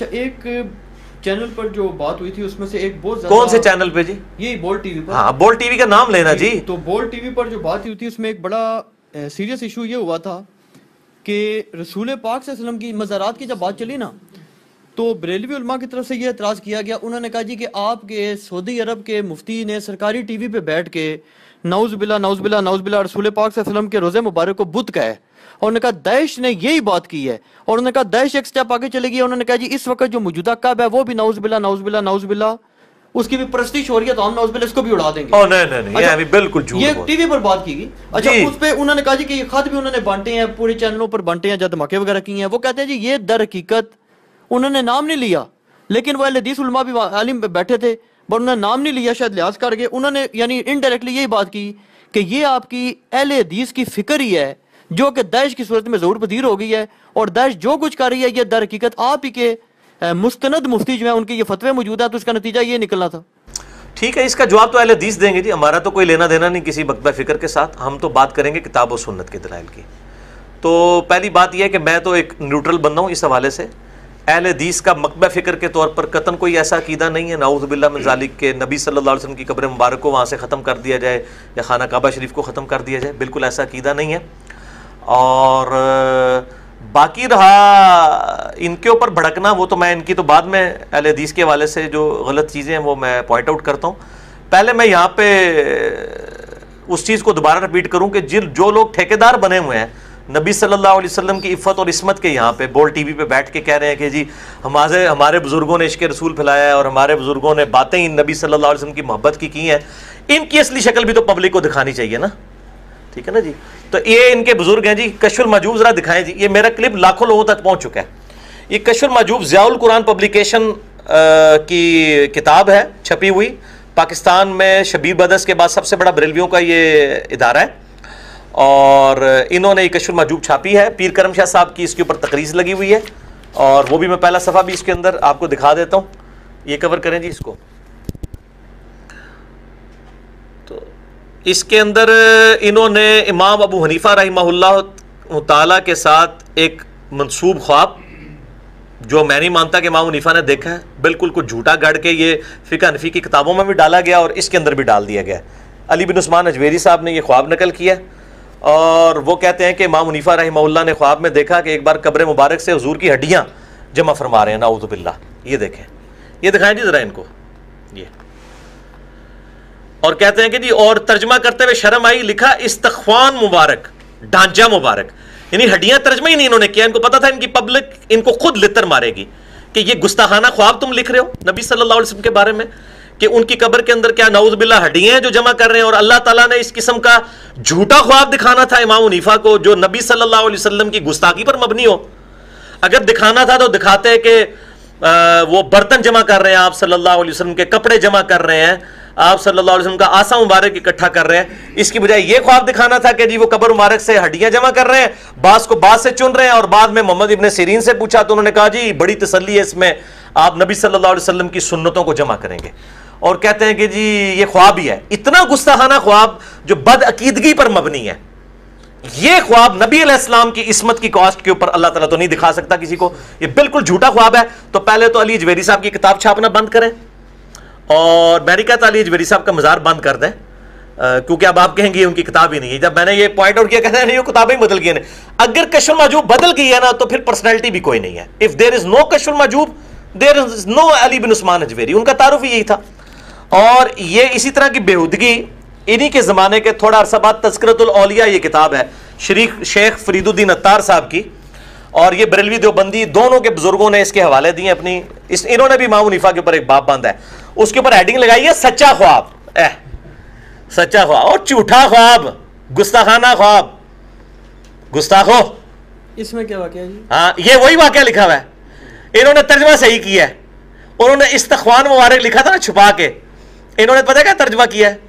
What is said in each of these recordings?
اچھا ایک چینل پر جو بات ہوئی تھی اس میں سے ایک بہت زیادہ، کون سے چینل پہ جی؟ یہی بولٹ ٹی وی پر. ہاں بولٹ ٹی وی کا نام لینا جی. تو بولٹ ٹی وی پر جو بات ہوئی تھی اس میں ایک بڑا سیریس ایشو یہ ہوا تھا کہ رسول پاک صلی اللہ علیہ وسلم کی مزارات کی جب بات چلی نا تو بریلوی علماء کی طرف سے یہ اعتراض کیا گیا. انہوں نے کہا جی کہ آپ کے سعودی عرب کے مفتی نے سرکاری ٹی وی پہ بیٹھ کے نعوذ باللہ نعوذ باللہ نعوذ باللہ رسول پاک صلی اللہ علیہ وسلم کے روزے مبارک کو بت کہا ہے. اور انہوں نے کہا داعش نے یہی بات کی ہے. اور انہوں نے کہا داعش ایک سٹیپ آگے چلے گی. انہوں نے کہا جی اس وقت جو موجودہ کعبہ ہے وہ بھی نعوذ باللہ نعوذ باللہ نعوذ باللہ اس کی بھی پرستش ہو رہی ہے تو ہم نعوذ باللہ اس کو بھی اڑا دیں گے. نہیں یہ بالکل جھوٹ. یہ ٹی وی پر بات کی گئی. اچھا اس پہ انہوں نے کہا جی کہ یہ خط بھی انہوں نے بانٹے ہیں پورے چینلوں پر بانٹے ہیں جب دھماکے وغیرہ کیے ہیں. وہ کہتے ہیں جی یہ در حقیقت انہوں نے نام نہیں لیا لیکن وہ اہل حدیث علماء بھی عالم بیٹھے تھے بٹ انہوں نے نام نہیں لیا شاید لحاظ کر کے. انہوں نے یعنی انڈائریکٹلی یہی بات کی کہ یہ آپ کی اہل حدیث کی فکر ہی ہے جو کہ داعش کی صورت میں ظہور پذیر ہو گئی ہے اور داعش جو کچھ کر رہی ہے یہ در حقیقت آپ ہی کے مستند مفتی جو ہیں ان کے یہ فتوے موجود ہیں تو اس کا نتیجہ یہ نکلنا تھا. ٹھیک ہے اس کا جواب تو اہل حدیث دیں گے جی. ہمارا تو کوئی لینا دینا نہیں کسی مکتبہ فکر کے ساتھ. ہم تو بات کریں گے کتاب و سنت کے دلائل کی. تو پہلی بات یہ ہے کہ میں تو ایک نیوٹرل بندہ ہوں اس حوالے سے. اہل حدیث کا مکتبہ فکر کے طور پر قطعاً کوئی ایسا عقیدہ نہیں ہے نعوذ باللہ من ذالک کہ نبی صلی اللہ علیہ وسلم کی قبر مبارک کو وہاں سے ختم کر دیا جائے یا خانہ کعبہ شریف کو ختم کر دیا جائے. بالکل ایسا عقیدہ نہیں ہے. اور باقی رہا ان کے اوپر بھڑکنا وہ تو میں ان کی تو بعد میں اہل حدیث کے حوالے سے جو غلط چیزیں ہیں وہ میں پوائنٹ آؤٹ کرتا ہوں. پہلے میں یہاں پہ اس چیز کو دوبارہ رپیٹ کروں کہ جو لوگ ٹھیکیدار بنے ہوئے ہیں نبی صلی اللہ علیہ وسلم کی عفت اور عصمت کے یہاں پہ بول ٹی وی پہ بیٹھ کے کہہ رہے ہیں کہ جی ہمارے بزرگوں نے عشق رسول پھیلایا ہے اور ہمارے بزرگوں نے باتیں نبی صلی اللہ علیہ وسلم کی محبت کی ہیں. ان کی اصلی شکل بھی تو پبلک کو دکھانی چاہیے نا. ٹھیک ہے نا جی. تو یہ ان کے بزرگ ہیں جی. کشف المحجوب ذرا دکھائیں جی. یہ میرا کلپ لاکھوں لوگوں تک پہنچ چکا ہے. یہ کشف المحجوب ضیاء القرآن پبلیکیشن کی کتاب ہے چھپی ہوئی. پاکستان میں شبیر بدرس کے بعد سب سے بڑا بریلویوں کا یہ ادارہ ہے اور انہوں نے یہ کشف المحجوب چھاپی ہے. پیر کرم شاہ صاحب کی اس کے اوپر تقریر لگی ہوئی ہے اور وہ بھی میں پہلا صفحہ بھی اس کے اندر آپ کو دکھا دیتا ہوں. یہ کور کریں جی اس کو. تو اس کے اندر انہوں نے امام ابو حنیفہ رحمہ اللہ تعالیٰ کے ساتھ ایک منسوب خواب جو میں نہیں مانتا کہ امام حنیفہ نے دیکھا ہے بالکل کچھ جھوٹا گڑ کے یہ فقہ حنفی کی کتابوں میں بھی ڈالا گیا اور اس کے اندر بھی ڈال دیا گیا. علی بن عثمان اجویری صاحب نے یہ خواب نقل کیا اور وہ کہتے ہیں کہ امام حنیفہ رحمہ اللہ نے خواب میں دیکھا کہ ایک بار قبر مبارک سے حضور کی ہڈیاں جمع فرما رہے ہیں نعوذ باللہ. یہ دیکھیں یہ دکھائیں جی ذرا ان کو. یہ اور کہتے ہیں کہ جی اور ترجمہ کرتے ہوئے شرم آئی لکھا استخوان مبارک ڈھانچہ مبارک. یعنی ہڈیاں ترجمہ ہی نہیں انہوں نے کیا. ان کو پتا تھا ان کی پبلک ان کو خود لتر مارے گی کہ یہ گستاخانہ خواب تم لکھ رہے ہو نبی صلی اللہ علیہ وسلم کے بارے میں کہ ان کی قبر کے اندر کیا نعوذ باللہ ہڈیاں ہیں جو جمع کر رہے ہیں. اور اللہ تعالیٰ نے اس قسم کا جھوٹا خواب دکھانا تھا امام حنیفہ کو جو نبی صلی اللہ علیہ وسلم کی گستاخی پر مبنی ہو. اگر دکھانا تھا تو دکھاتے کہ وہ برتن جمع کر رہے ہیں آپ صلی اللہ علیہ وسلم کے کپڑے جمع کر رہے ہیں آپ صلی اللہ علیہ وسلم کا آسا مبارک اکٹھا کر رہے ہیں. اس کی بجائے یہ خواب دکھانا تھا کہ جی وہ قبر مبارک سے ہڈیاں جمع کر رہے ہیں بعض کو بعض سے چن رہے ہیں. اور بعد میں محمد ابن سیرین سے پوچھا تو انہوں نے کہا جی بڑی تسلی ہے اس میں آپ نبی صلی اللہ علیہ وسلم کی سنتوں کو جمع کریں گے. اور کہتے ہیں کہ جی یہ خواب ہی ہے. اتنا گستاخانہ خواب جو بد عقیدگی پر مبنی ہے. یہ خواب نبی علیہ السلام کی عصمت کی کاسٹ کے اوپر اللہ تعالیٰ تو نہیں دکھا سکتا کسی کو. یہ بالکل جھوٹا خواب ہے. تو پہلے تو علی اجویری صاحب کی کتاب چھاپنا بند کریں اور میں نے کہتا علی اجویری صاحب کا مزار بند کر دیں کیونکہ اب آپ کہیں گے ان کی کتاب ہی نہیں ہے. جب میں نے یہ پوائنٹ آؤٹ کیا کہتے ہیں نہیں وہ کتابیں ہی بدل گئی ہیں. اگر کشف المحجوب بدل گئی ہے نا تو پھر پرسنالٹی بھی کوئی نہیں ہے. اف دیر از نو کشف المحجوب دیر از نو علی بن عثمان اجویری. ان کا تعارف ہی یہی تھا. اور یہ اسی طرح کی بےہودگی انہی کے زمانے کے تھوڑا عرصہ بعد تذکرۃ الاولیاء یہ کتاب ہے شیخ فرید الدین عطار صاحب کی اور یہ بریلوی دیوبندی دونوں کے بزرگوں نے اس کے حوالے دیے اپنی. انہوں نے بھی امام حنیفہ کے اوپر ایک باب باندھا ہے. اس کے اوپر ہیڈنگ لگائی ہے سچا خواب. سچا خواب اور جھوٹا خواب گستاخانہ خواب گستاخو. اس میں کیا واقعہ جی؟ ہاں یہ وہی واقعہ لکھا ہوا ہے. انہوں نے ترجمہ صحیح کیا ہے. انہوں نے استخوان مبارک لکھا تھا نا چھپا کے. انہوں نے پتہ کیا ترجمہ کیا ہے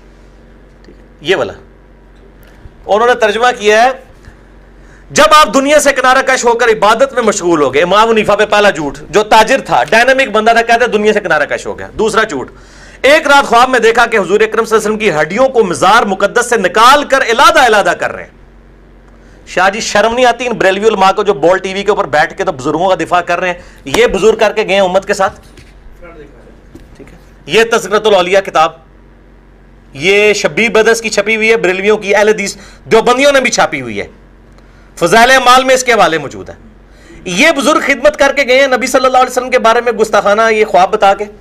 یہ والا. انہوں نے ترجمہ کیا ہے جب آپ دنیا سے کنارہ کش ہو کر عبادت میں مشغول ہو گئے. امام حنیفہ پہ پہلا جھوٹ جو تاجر تھا ڈائنامک بندہ تھا کہتے دنیا سے کنارہ کش ہو گیا. دوسرا جھوٹ ایک رات خواب میں دیکھا کہ حضور اکرم صلی اللہ علیہ وسلم کی ہڈیوں کو مزار مقدس سے نکال کر علادہ علادہ کر رہے ہیں. شاہ جی شرم نہیں آتی ان بریلوی علماء کو جو بول ٹی وی کے اوپر بیٹھ کے تو بزرگوں کا دفاع کر رہے ہیں؟ یہ بزرگ کر کے گئے ہیں امت کے ساتھ. ٹھیک ہے, یہ تذکرۃ الاولیاء کتاب یہ شبیر بدرس کی چھپی ہوئی ہے, بریلویوں کی اہل حدیث دیوبندیوں نے بھی چھاپی ہوئی ہے, فضائل اعمال میں اس کے حوالے موجود ہے. یہ بزرگ خدمت کر کے گئے ہیں نبی صلی اللہ علیہ وسلم کے بارے میں گستاخانہ یہ خواب بتا کے,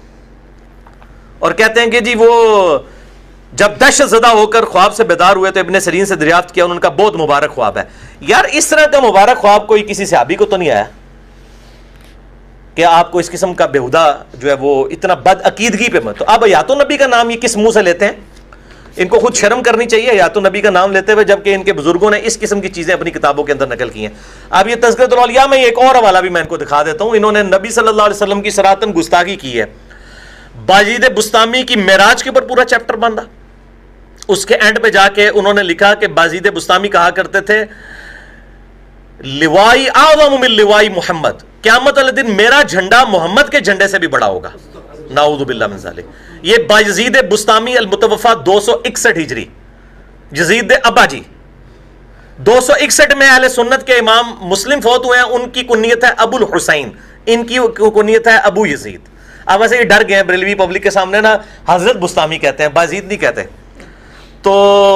اور کہتے ہیں کہ جی وہ جب دہشت زدہ ہو کر خواب سے بیدار ہوئے تو ابن سیرین سے دریافت کیا, ان کا بہت مبارک خواب ہے. یار اس طرح کا مبارک خواب کوئی کسی صحابی کو تو نہیں آیا کہ آپ کو اس قسم کا بےہودہ جو ہے وہ اتنا بد عقیدگی پہ مت. تو اب حیات النبی کا نام یہ کس منہ سے لیتے ہیں؟ ان کو خود شرم کرنی چاہیے حیات النبی کا نام لیتے ہوئے, جبکہ ان کے بزرگوں نے اس قسم کی چیزیں اپنی کتابوں کے اندر نقل کی ہیں. اب یہ تذکرۃ الاولیاء میں ایک اور حوالہ بھی میں ان کو دکھا دیتا ہوں. انہوں نے نبی صلی اللہ علیہ وسلم کی صراحتاً گستاخی کی ہے. باجید بستامی کی معراج کے اوپر پورا چیپٹر باندھا, اس کے اینڈ پہ جا کے انہوں نے لکھا کہ باجید بستامی کہا کرتے تھے لوائی اعظم من لوائی محمد, قیامت والے دن میرا جھنڈا محمد کے جھنڈے سے بھی بڑا ہوگا. نعوذ باللہ من ذالک. یہ باجید بستامی المتوفا 261 ہجری, یزید ابا جی 261 میں اہل سنت کے امام مسلم فوت ہوئے ہیں. ان کی کنیت ہے ابو الحسین, ان کی کنیت ہے ابو یزید. اب ویسے یہ ڈر گئے ہیں بریلوی پبلک کے سامنے نا, حضرت بستامی کہتے ہیں, باجید نہیں کہتے. تو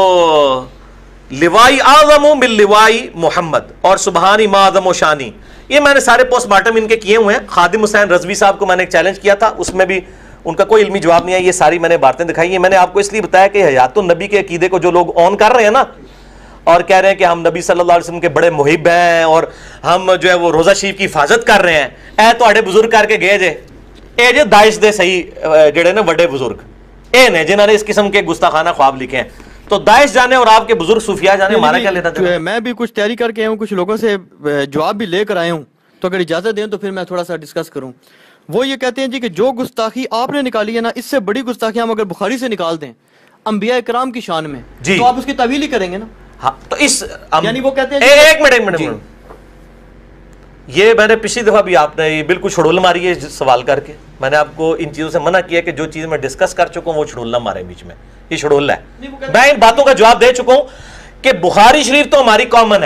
لوائی اعظم من لوائی محمد اور سبحانی ما اعظم و شانی, یہ میں نے سارے پوسٹ مارٹم ان کے کیے ہوئے ہیں. خادم حسین رضوی صاحب کو میں نے ایک چیلنج کیا تھا, اس میں بھی ان کا کوئی علمی جواب نہیں ہے. یہ ساری میں نے باتیں دکھائی ہیں. میں نے آپ کو اس لیے بتایا کہ حیات النبی کے عقیدے کو جو لوگ آن کر رہے ہیں نا اور کہہ رہے ہیں کہ ہم نبی صلی اللہ علیہ وسلم کے بڑے محب ہیں اور ہم جو ہے وہ روزہ شریف کی حفاظت کر رہے ہیں, اے تواڈے بزرگ کر کے گئے جے اے جے داعش دے صحیح جڑے نا بڑے بزرگ اے نے جنہوں نے اس قسم کے گستاخانہ خواب لکھے ہیں. تو داعش جانے اور آپ کے بزرگ صوفیاء جانے, ہمارا کیا لینا تھا؟ میں بھی کچھ تیاری کر کے آیا ہوں, کچھ لوگوں سے جواب بھی لے کر آیا ہوں, تو اگر اجازت دیں تو پھر میں تھوڑا سا ڈسکس کروں. وہ یہ کہتے ہیں جی کہ جو گستاخی آپ نے نکالی ہے نا, اس سے بڑی گستاخی ہم اگر بخاری سے نکال دیں انبیاء کرام کی شان میں جی, تو آپ اس کی تعویل ہی کریں گے نا. ہاں تو اس یعنی وہ کہتے ہیں ایک منٹ یہ میں نے پچھلی دفعہ بھی آپ نے یہ بالکل چھڑول ماری ہے سوال کر کے. میں نے آپ کو ان چیزوں سے منع کیا کہ جو چیز میں ڈسکس کر چکا ہوں وہ چھڑول نہ مارے بیچ میں, یہ چھڑول ہے. میں ان باتوں کا جواب دے چکا ہوں کہ بخاری شریف تو ہماری کامن ہے,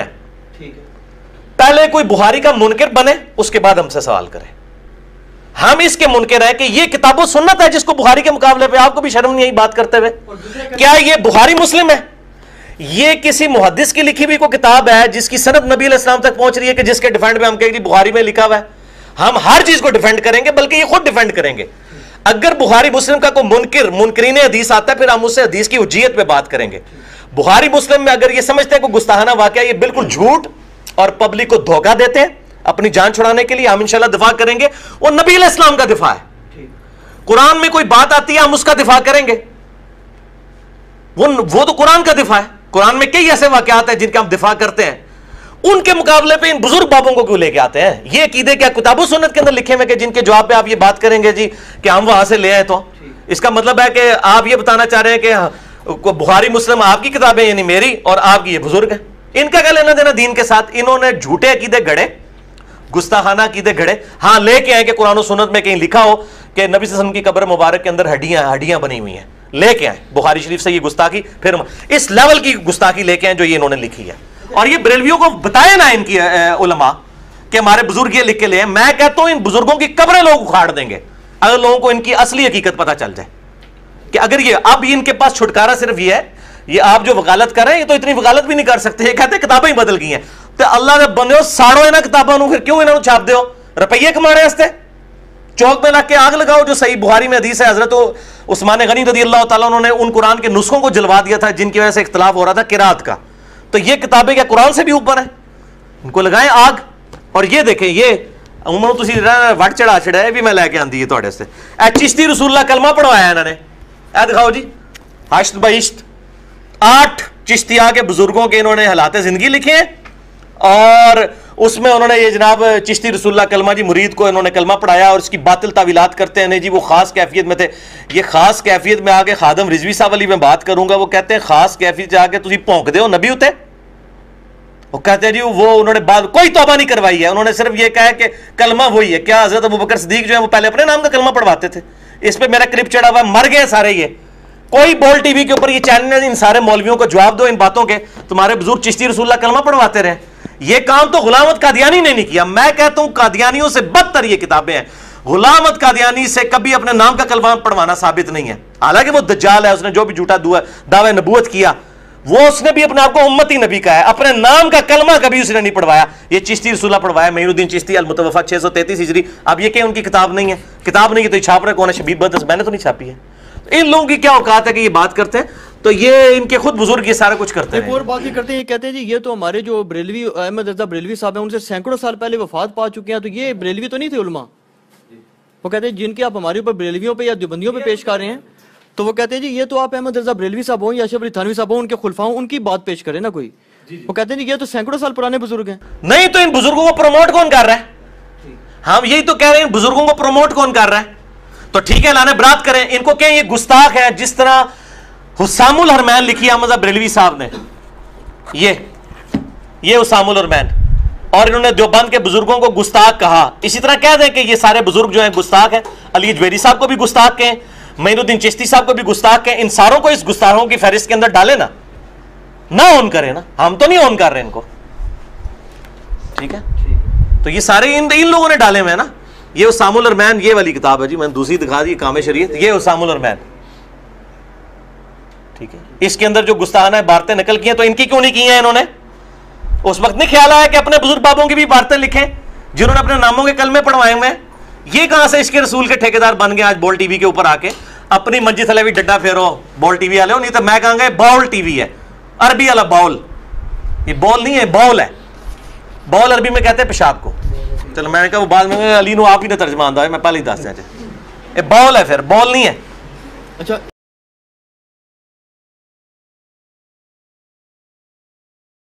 پہلے کوئی بخاری کا منکر بنے اس کے بعد ہم سے سوال کرے. ہم اس کے منکر ہیں کہ یہ کتاب و سنت ہے جس کو بخاری کے مقابلے پہ آپ کو بھی شرم نہیں آئی بات کرتے ہوئے. کیا یہ بخاری مسلم ہے؟ یہ کسی محدث کی لکھی ہوئی کوئی کتاب ہے جس کی سند نبی علیہ السلام تک پہنچ رہی ہے کہ جس کے ڈیفینڈ میں ہم کہیں گے بخاری میں لکھا ہوا ہے؟ ہم ہر چیز کو ڈیفینڈ کریں گے, بلکہ یہ خود ڈیفینڈ کریں گے. اگر بخاری مسلم کا کوئی منکرین حدیث آتا ہے پھر ہم اس سے حدیث کی حجیت پہ بات کریں گے. بخاری مسلم میں اگر یہ سمجھتے ہیں کوئی گستاخانہ واقعہ, یہ بالکل جھوٹ اور پبلک کو دھوکہ دیتے ہیں اپنی جان چھڑانے کے لیے. ہم انشاءاللہ دفاع کریں گے, وہ نبی علیہ السلام کا دفاع ہے. قرآن میں کوئی بات آتی ہے ہم اس کا دفاع کریں گے, وہ تو قرآن کا دفاع ہے. قرآن میں کئی ایسے واقعات ہیں جن کا ہم دفاع کرتے ہیں, ان کے مقابلے پہ ان بزرگ بابوں کو کیوں لے کے آتے ہیں؟ یہ عقیدے کیا کتاب و سنت کے اندر لکھے ہوئے کہ جن کے جواب پہ آپ یہ بات کریں گے جی کہ ہم وہاں سے لے آئے, تو اس کا مطلب ہے کہ آپ یہ بتانا چاہ رہے ہیں کہ بخاری مسلم آپ کی کتابیں یعنی میری اور آپ کی یہ بزرگ ہیں. ان کا کیا لینا دینا دین کے ساتھ؟ انہوں نے جھوٹے عقیدے گڑے, گستاخانہ عقیدے گھڑے. ہاں لے کے آئے کہ قرآن و سنت میں کہیں لکھا ہو کہ نبی صلی اللہ علیہ وسلم کی قبر مبارک کے اندر ہڈیاں بنی ہوئی ہیں, لے کے آئے بخاری شریف سے یہ گستاخی, پھر اس لیول کی گستاخی لے کے آئے جو یہ انہوں نے لکھی ہے. اور یہ بریلویوں کو بتائے نا ان کی علماء کہ ہمارے بزرگ یہ لکھ کے لے. میں کہتا ہوں ان بزرگوں کی قبریں لوگ اکھاڑ دیں گے اگر لوگوں کو ان کی اصلی حقیقت پتہ چل جائے کہ اگر یہ اب ان کے پاس چھٹکارا صرف یہ ہے, یہ آپ جو وکالت کر رہے ہیں یہ تو اتنی وکالت بھی نہیں کر سکتے. یہ کہتے ہیں کتابیں ہی بدل گئی ہیں. تو اللہ نے بندے ساڑو انہاں کتاباں نو, پھر کیوں انہاں نو چھاپ دیو روپیے کمانے واسطے؟ چوک میں لا کے آگ لگاؤ. جو صحیح بخاری میں حدیث ہے, حضرت عثمان غنی رضی اللہ تعالیٰ انہوں نے ان قرآن کے نسخوں کو جلوا دیا تھا جن کی وجہ سے اختلاف ہو رہا تھا قرات کا. تو یہ کتابیں کیا قرآن سے بھی اوپر ہیں؟ ان کو لگائیں آگ. اور یہ دیکھیں یہ عموماً تسی وٹ چڑھا چھڑا ہے بھی میں لے کے آندی ہے تواڈے سے. اے چشتی رسول اللہ کلمہ پڑھوایا انہوں نے, اے دکھاؤ جی ہشت بہشت 8 چشتیہ کے بزرگوں کے انہوں نے حالات زندگی لکھے ہیں, اور اس میں انہوں نے یہ جناب چشتی رسول اللہ کلمہ جی مرید کو انہوں نے کلمہ پڑھایا اور اس کی باطل تعویلات کرتے ہیں. نہیں جی وہ خاص کیفیت میں تھے. یہ خاص کیفیت میں آگے خادم رضوی صاحب علی میں بات کروں گا, وہ کہتے ہیں خاص کیفیت سے آگے تسی پونک دے ہو نبی ہوتے. وہ کہتے ہیں جی وہ انہوں نے بعد کوئی توبہ نہیں کروائی ہے, انہوں نے صرف یہ کہا ہے کہ کلمہ وہی ہے. کیا حضرت ابوبکر صدیق جو ہے وہ پہلے اپنے نام کا کلمہ پڑھواتے تھے؟ اس پہ میرا کلپ چڑھا ہوا ہے, مر گئے سارے. یہ کوئی بول ٹی وی کے اوپر یہ چینل ہے ان سارے مولویوں کو جواب دو ان باتوں کے. تمہارے بزرگ چشتی رسول اللہ کلمہ پڑھواتے رہے. یہ کام تو غلام احمد قادیانی نے نہیں کیا. میں کہتا ہوں قادیانیوں سے بدتر یہ کتابیں ہیں. غلام احمد قادیانی سے کبھی اپنے نام کا کلمہ پڑھوانا ثابت نہیں ہے, حالانکہ وہ دجال ہے, اس نے جو بھی جھوٹا دعوی نبوت کیا, وہ اس نے بھی اپنے آپ کو امتی نبی کا ہے, اپنے نام کا کلمہ کبھی اس نے نہیں پڑھوایا. یہ چشتی رسول اللہ پڑھوایا, معین الدین چشتی المتوفا 633 ہجری. اب یہ کہ ان کی کتاب نہیں ہے, کتاب نہیں ہے تو یہ چھاپ رہے کون ہے؟ شبیب بدرس. میں نے تو نہیں چھاپی ہے. ان لوگوں کی کیا اوقات ہے کہ یہ بات کرتے ہیں؟ تو یہ ان کے خود بزرگ یہ سارا کچھ کرتے ہیں. ایک اور بات یہ کرتے ہیں, یہ کہتے ہیں جی یہ تو ہمارے جو بریلوی احمد رضا بریلوی صاحب ہیں ان سے سینکڑوں سال پہلے وفات پا چکے ہیں, تو یہ بریلوی تو نہیں تھے علماء. وہ کہتے ہیں جن کے آپ ہمارے اوپر بریلویوں پہ یا دیوبندیوں پہ پیش کر رہے ہیں, تو وہ کہتے ہیں جی یہ تو آپ احمد رضا بریلوی صاحب ہوں یا اشرف علی تھانوی صاحب ہوں, ان کے خلفاء ہوں, ان کی بات پیش کریں نا کوئی. وہ کہتے ہیں جی یہ تو سینکڑوں سال پرانے بزرگ ہیں. نہیں تو ان بزرگوں کو پروموٹ کون کر رہا ہے؟ ہم یہی تو کہہ رہے ہیں, بزرگوں کو پروموٹ کون کر رہا ہے؟ تو ٹھیک ہے لانے برات کریں, ان کو کہیں یہ گستاخ ہے. جس طرح حسام الحرمین لکھی احمد رضا بریلوی صاحب نے, یہ حسام الحرمین, اور انہوں نے دیوبند کے بزرگوں کو گستاخ کہا. اسی طرح کہہ دیں کہ یہ سارے بزرگ جو ہیں گستاخ ہیں. علی اجویری صاحب کو بھی گستاخ کہیں, معین الدین چشتی صاحب کو بھی گستاخ کہیں. ان ساروں کو اس گستاخوں کی فہرست کے اندر ڈالے نا, نہ اون کریں نا. ہم تو نہیں اون کر رہے ان کو, ٹھیک ہے. تو یہ سارے ان لوگوں نے ڈالے ہوئے ہیں نا. یہ حسام الحرمین, یہ والی کتاب ہے جی, میں نے دوسری دکھا دی, کام شریعت. یہ حسام الحرمین, ٹھیک ہے. اس کے اندر جو گستاخانہ عبارتیں نقل کی ہیں, تو ان کی کیوں نہیں کی ہیں انہوں نے؟ اس وقت نہیں خیال آیا کہ اپنے بزرگ بابوں کی بھی عبارتیں لکھیں جنہوں نے اپنے ناموں کے کلمے پڑھوائے ہوئے ہیں. یہ کہاں سے اس کے رسول کے ٹھیکیدار بن گئے آج بول ٹی وی کے اوپر آ کے؟ اپنی منجی تھلے بھی ڈڈا پھیرو بول ٹی وی والے ہو, نہیں تو میں کہاں گا باول ٹی وی ہے, عربی والا باول. یہ بول نہیں ہے, باول ہے. باول عربی میں کہتے ہیں پیشاب کو. چلو میں نے کہا وہ بعد میں علی نو آپ ہی نے ترجمہ آندا ہے, میں پہلے ہی دس دیا. باول ہے, پھر بال نہیں ہے. اچھا